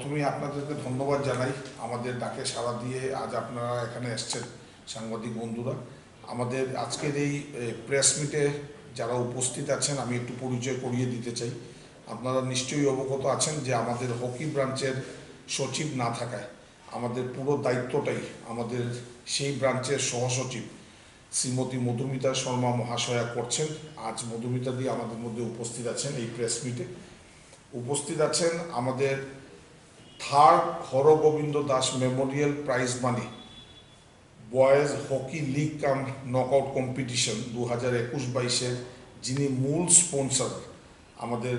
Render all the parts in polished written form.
প্রথমেই আপনাদেরকে ধন্যবাদ জানাই আমাদের ডাকে সাড়া দিয়ে আজ আপনারা এখানে এসেছেন সাংবাদিক বন্ধুরা। আমাদের আজকের এই প্রেস মিটে যারা উপস্থিত আছেন আমি একটু পরিচয় করিয়ে দিতে চাই। আপনারা নিশ্চয়ই অবগত আছেন যে আমাদের হকি ব্রাঞ্চের সচিব না থাকায় আমাদের পুরো দায়িত্বটাই আমাদের সেই ব্রাঞ্চের সহসচিব শ্রীমতী মধুমিতা শর্মা মহাশয়া করছেন। আজ মধুমিতা দিয়ে আমাদের মধ্যে উপস্থিত আছেন। এই প্রেস মিটে উপস্থিত আছেন আমাদের third Hargobind Das memorial prize money boys hockey league cum knockout competition 2021-22-এর যিনি মূল স্পন্সর, আমাদের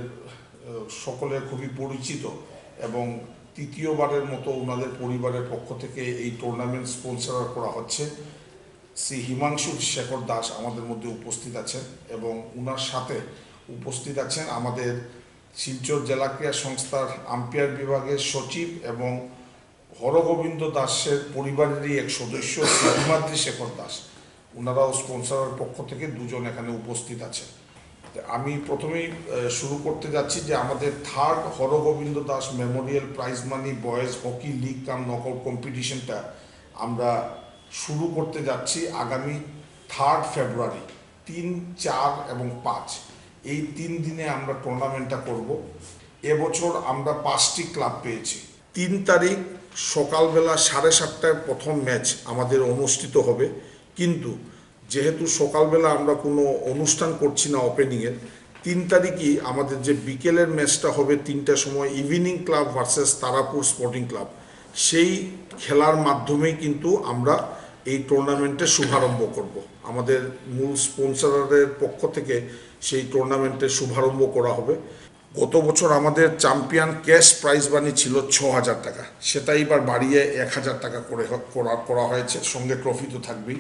সকলের খুবই পরিচিত এবং তৃতীয়বারের মতো ওনাদের পরিবারের পক্ষ থেকে এই টুর্নামেন্ট স্পন্সর করা হচ্ছে। শ্রী হিমাংশু শেখর দাস আমাদের মধ্যে উপস্থিত আছেন এবং ওনার সাথে উপস্থিত আছেন আমাদের শিলচর জেলা ক্রীড়া সংস্থার আম্পায়ার বিভাগের সচিব এবং হরগোবিন্দ দাসের পরিবারেরই এক সদস্য শ্রী হিমাদ্রি শেখর দাস। ওনারাও স্পন্সরের পক্ষ থেকে দুজন এখানে উপস্থিত আছেন। আমি প্রথমেই শুরু করতে যাচ্ছি যে আমাদের third Hargobind Das memorial prize money boys hockey league cum knockout কম্পিটিশনটা আমরা শুরু করতে যাচ্ছি আগামী 3 ফেব্রুয়ারি 3, 4 এবং 5 এই 3 দিনে আমরা টুর্নামেন্টটা করব। এবছর আমরা 5টি ক্লাব পেয়েছি। 3 তারিখ সকালবেলা 7:30টায় প্রথম ম্যাচ আমাদের অনুষ্ঠিত হবে, কিন্তু যেহেতু সকালবেলা আমরা কোনো অনুষ্ঠান করছি না ওপেনিংয়ের, 3 তারিখই আমাদের যে বিকেলের ম্যাচটা হবে 3টার সময় evening club versus Tarapur sporting club, সেই খেলার মাধ্যমেই কিন্তু আমরা এই টুর্নামেন্টের শুভারম্ভ করব। আমাদের মূল স্পন্সরের পক্ষ থেকে সেই টুর্নামেন্টের শুভারম্ভ করা হবে। গত বছর আমাদের চ্যাম্পিয়ন ক্যাশ প্রাইজ মানি ছিল 6,000 টাকা, সেটা এবার বাড়িয়ে 1,000 টাকা করে করা হয়েছে, সঙ্গে ট্রফি তো থাকবেই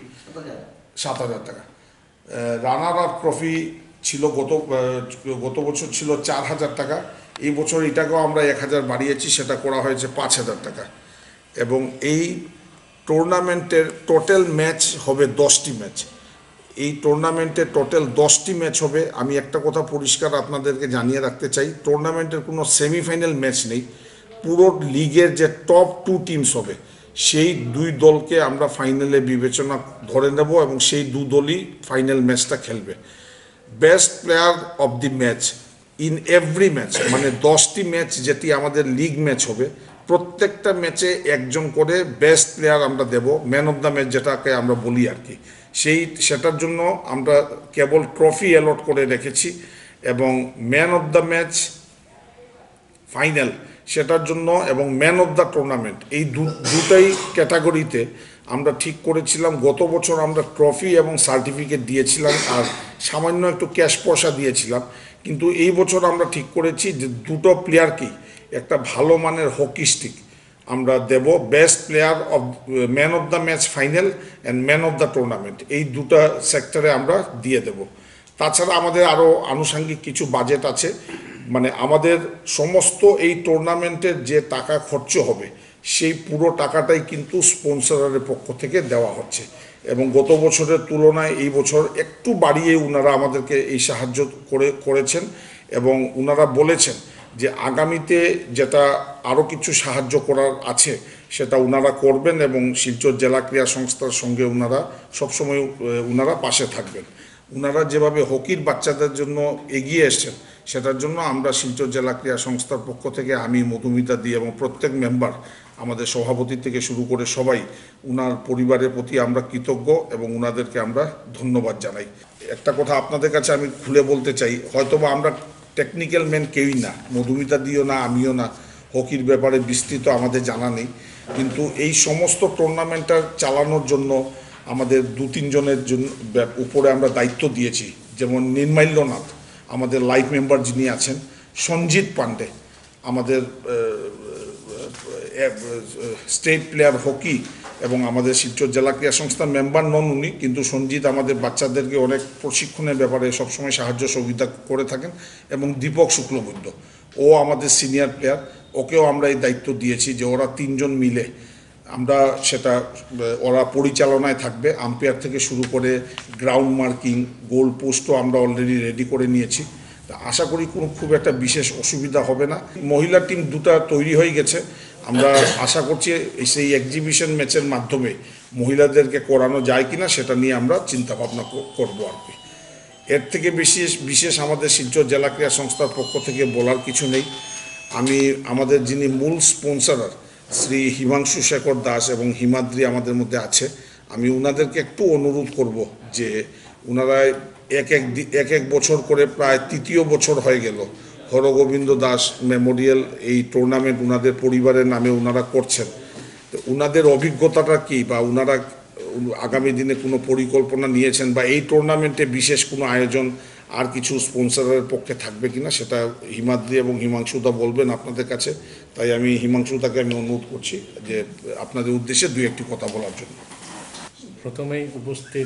7,000 টাকা। রানার আপ ট্রফি ছিল গত বছর ছিল 4,000 টাকা, এই বছর এটাকেও আমরা 1,000 বাড়িয়েছি, সেটা করা হয়েছে 5,000 টাকা। এবং এই টুর্নামেন্টের টোটাল ম্যাচ হবে 10টি ম্যাচ। এই টুর্নামেন্টে টোটাল 10টি ম্যাচ হবে। আমি একটা কথা পরিষ্কার আপনাদেরকে জানিয়ে রাখতে চাই, টুর্নামেন্টের কোনো সেমিফাইনাল ম্যাচ নেই। পুরো লিগের যে টপ 2 টিমস হবে সেই 2 দলকে আমরা ফাইনালে বিবেচনা ধরে নেব এবং সেই 2 দলই ফাইনাল ম্যাচটা খেলবে। Best player of the match in every match, মানে 10টি ম্যাচ যেটি আমাদের লিগ ম্যাচ হবে, প্রত্যেকটা ম্যাচে একজন করে বেস্ট প্লেয়ার আমরা দেব, ম্যান অফ দ্য ম্যাচ যেটাকে আমরা বলি আর কি। সেটার জন্য আমরা কেবল ট্রফি অ্যালট করে রেখেছি এবং man of the match final সেটার জন্য এবং ম্যান অফ দ্য টুর্নামেন্ট এই দুটাই ক্যাটাগরিতে আমরা ঠিক করেছিলাম। গত বছর আমরা ট্রফি এবং সার্টিফিকেট দিয়েছিলাম আর সামান্য একটু ক্যাশ পয়সা দিয়েছিলাম, কিন্তু এই বছর আমরা ঠিক করেছি যে দুটো প্লেয়ারকেই একটা ভালো মানের হকি স্টিক আমরা দেব। Best player of man of the match final and man of the tournament এই দুটা সেক্টরে আমরা দিয়ে দেব। তাছাড়া আমাদের আরও আনুষঙ্গিক কিছু বাজেট আছে, মানে আমাদের সমস্ত এই টুর্নামেন্টের যে টাকা খরচ হবে সেই পুরো টাকাটাই কিন্তু স্পন্সরের পক্ষ থেকে দেওয়া হচ্ছে এবং গত বছরের তুলনায় এই বছর একটু বাড়িয়ে ওনারা আমাদেরকে এই সাহায্য করেছেন এবং ওনারা বলেছেন যে আগামীতে যেটা আরও কিছু সাহায্য করার আছে সেটা ওনারা করবেন এবং শিলচর জেলা ক্রীড়া সংস্থার সঙ্গে ওনারা সবসময় ওনারা পাশে থাকবেন। ওনারা যেভাবে হকির বাচ্চাদের জন্য এগিয়ে এসছেন সেটার জন্য আমরা শিলচর জেলা ক্রীড়া সংস্থার পক্ষ থেকে আমি মধুমিতা দি এবং প্রত্যেক মেম্বার আমাদের সভাপতি থেকে শুরু করে সবাই ওনার পরিবারের প্রতি আমরা কৃতজ্ঞ এবং ওনাদেরকে আমরা ধন্যবাদ জানাই। একটা কথা আপনাদের কাছে আমি খুলে বলতে চাই, হয়তোবা আমরা টেকনিক্যাল ম্যান কেউই না, মধুমিতা দিও না, আমিও না, হকির ব্যাপারে বিস্তৃত আমাদের জানা নেই, কিন্তু এই সমস্ত টুর্নামেন্টটা চালানোর জন্য আমাদের 2-3 জনের জন্য উপরে আমরা দায়িত্ব দিয়েছি। যেমন নির্মাল্যনাথ আমাদের লাইফ মেম্বার যিনি আছেন, সঞ্জিত পান্ডে আমাদের স্টেট প্লেয়ার হকি এবং আমাদের শিলচর জেলা ক্রীড়া সংস্থার মেম্বার নন উনি, কিন্তু সঞ্জিত আমাদের বাচ্চাদেরকে অনেক প্রশিক্ষণের ব্যাপারে সবসময় সাহায্য সহযোগিতা করে থাকেন। এবং দীপক শুক্লবৈদ্য ও আমাদের সিনিয়র প্লেয়ার, ওকেও আমরা এই দায়িত্ব দিয়েছি যে ওরা 3 জন মিলে আমরা সেটা ওরা পরিচালনায় থাকবে। আম্পায়ার থেকে শুরু করে গ্রাউন্ড মার্কিং, গোল পোস্টও আমরা অলরেডি রেডি করে নিয়েছি। তা আশা করি কোনো খুব একটা বিশেষ অসুবিধা হবে না। মহিলা টিম দুটা তৈরি হয়ে গেছে, আমরা আশা করছি সেই এক্সিবিশন ম্যাচের মাধ্যমে মহিলাদেরকে করানো যায় কিনা সেটা নিয়ে আমরা চিন্তা ভাবনা করবো আর কি। এর থেকে বিশেষ আমাদের শিলচর জেলা ক্রীড়া সংস্থার পক্ষ থেকে বলার কিছু নেই। আমি আমাদের যিনি মূল স্পন্সরার শ্রী হিমাংশু শেখর দাস এবং হিমাদ্রি আমাদের মধ্যে আছে, আমি ওনাদেরকে একটু অনুরোধ করব যে ওনারা এক এক বছর করে প্রায় তৃতীয় বছর হয়ে গেল হরগোবিন্দ দাস মেমোরিয়াল এই টুর্নামেন্ট ওনাদের পরিবারের নামে ওনারা করছেন। তো ওনাদের অভিজ্ঞতাটা কি, বা ওনারা আগামী দিনে কোনো পরিকল্পনা নিয়েছেন, বা এই টুর্নামেন্টে বিশেষ কোনো আয়োজন আর কিছু স্পন্সরের পক্ষে থাকবে কিনা সেটা হিমাদ্রি এবং হিমাংশুদা বলবেন আপনাদের কাছে। তাই আমি হিমাংশুদাকে অনুরোধ করছি যে আপনাদের উদ্দেশ্যে দুই একটি কথা বলার জন্য। প্রথমেই উপস্থিত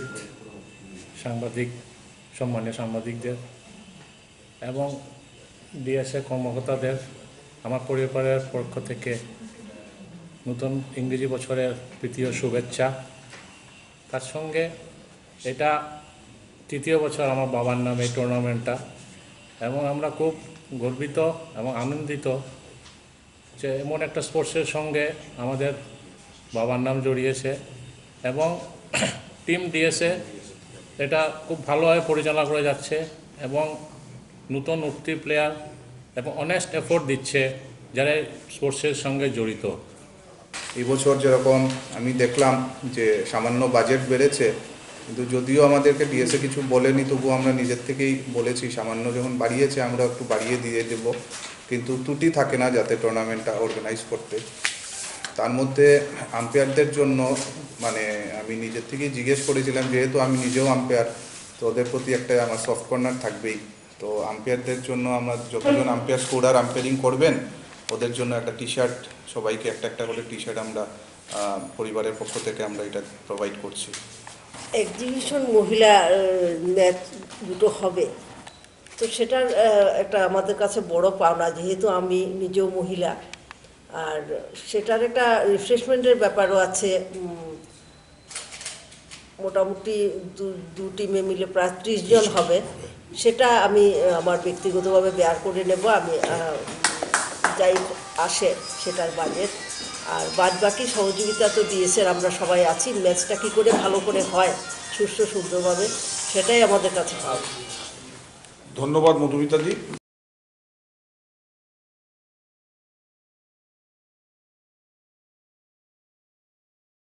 সম্মানীয় সাংবাদিকদের এবং ডিএসএ কর্মকর্তাদের আমার পরিবারের পক্ষ থেকে নতুন ইংরেজি বছরের তৃতীয় শুভেচ্ছা। তার সঙ্গে এটা তৃতীয় বছর আমার বাবার নামে এই টুর্নামেন্টটা, এবং আমরা খুব গর্বিত এবং আনন্দিত যে এমন একটা স্পোর্টসের সঙ্গে আমাদের বাবার নাম জড়িয়েছে, এবং টিম ডিএসএ এটা খুব ভালোভাবে পরিচালনা করে যাচ্ছে এবং নতুন উঠতি প্লেয়ার এবং অনেস্ট এফোর্ট দিচ্ছে যারা স্পোর্টসের সঙ্গে জড়িত। এই বছর যেরকম আমি দেখলাম যে সামান্য বাজেট বেড়েছে, কিন্তু যদিও আমাদেরকে ডিএসএ কিছু বলেনি, তবুও আমরা নিজের থেকেই বলেছি সামান্য যখন বাড়িয়েছে আমরা একটু বাড়িয়ে দিয়ে দেব, কিন্তু ত্রুটি থাকে না যাতে টুর্নামেন্টটা অর্গানাইজ করতে। তার মধ্যে আম্পায়ারদের জন্য মানে আমি নিজের থেকেই জিজ্ঞেস করেছিলাম, যেহেতু আমি নিজেও আম্পায়ার, তো ওদের প্রতি একটা আমার সফট কর্নার থাকবেই। তো আম্পায়ারদের জন্য আমরা যতজন আম্পায়ার স্কোরার আম্পায়ারিং করবেন ওদের জন্য একটা টি শার্ট, সবাইকে একটা একটা করে টি শার্ট আমরা পরিবারের পক্ষ থেকে আমরা এটা প্রোভাইড করছি। এক্সিবিশন মহিলা ম্যাচ দুটো হবে, তো সেটার একটা আমাদের কাছে বড় পাওনা, যেহেতু আমি নিজেও মহিলা, আর সেটার একটা রিফ্রেশমেন্টের ব্যাপারও আছে। মোটামুটি দু টিমে মিলে প্রায় 30 জন হবে, সেটা আমি আমার ব্যক্তিগতভাবে বেয়ার করে নেব। আমি যাই আসে সেটার বাজেট, আর বাদবাকি সহযোগিতা তো ডিএসএ আমরা সবাই আছি। ম্যাচটা কী করে ভালো করে হয় সুস্থ সুন্দরভাবে, সেটাই আমাদের কাছে পাওয়া। ধন্যবাদ মধুমিতাজি।